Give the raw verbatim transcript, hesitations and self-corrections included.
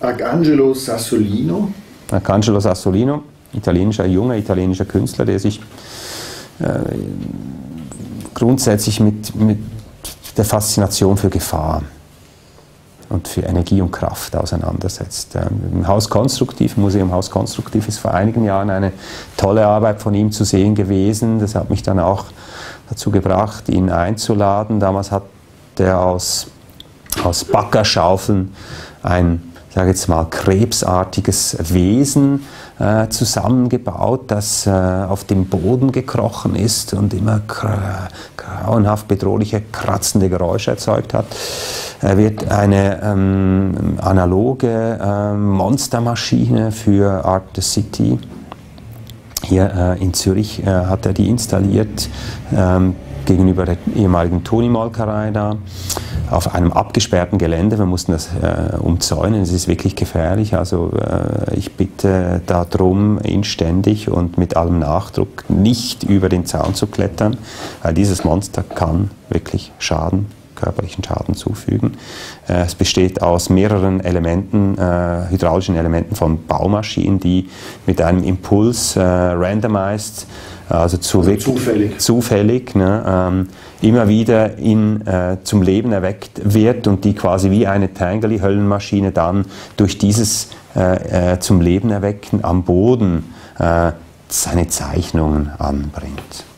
Arcangelo Sassolino. Arcangelo Sassolino, italienischer, junger italienischer Künstler, der sich äh, grundsätzlich mit, mit der Faszination für Gefahr und für Energie und Kraft auseinandersetzt. Ähm, Im Haus Konstruktiv, im Museum Haus Konstruktiv ist vor einigen Jahren eine tolle Arbeit von ihm zu sehen gewesen. Das hat mich dann auch dazu gebracht, ihn einzuladen. Damals hat er aus, aus Baggerschaufeln ein, ich sage jetzt mal, krebsartiges Wesen äh, zusammengebaut, das äh, auf dem Boden gekrochen ist und immer grauenhaft bedrohliche, kratzende Geräusche erzeugt hat. Er wird eine ähm, analoge ähm, Monstermaschine für Art the City. Hier äh, in Zürich äh, hat er die installiert, ähm, gegenüber der ehemaligen Toni-Molkerei da, auf einem abgesperrten Gelände. Wir mussten das äh, umzäunen, es ist wirklich gefährlich. Also äh, ich bitte darum, inständig und mit allem Nachdruck nicht über den Zaun zu klettern, weil dieses Monster kann wirklich Schaden, körperlichen Schaden zufügen. Äh, es besteht aus mehreren Elementen, äh, hydraulischen Elementen von Baumaschinen, die mit einem Impuls äh, randomized, also, zu also zufällig, zufällig ne, ähm, immer wieder in, äh, zum Leben erweckt wird und die quasi wie eine Tangerli-Höllenmaschine dann durch dieses äh, äh, zum Leben erwecken am Boden äh, seine Zeichnungen anbringt.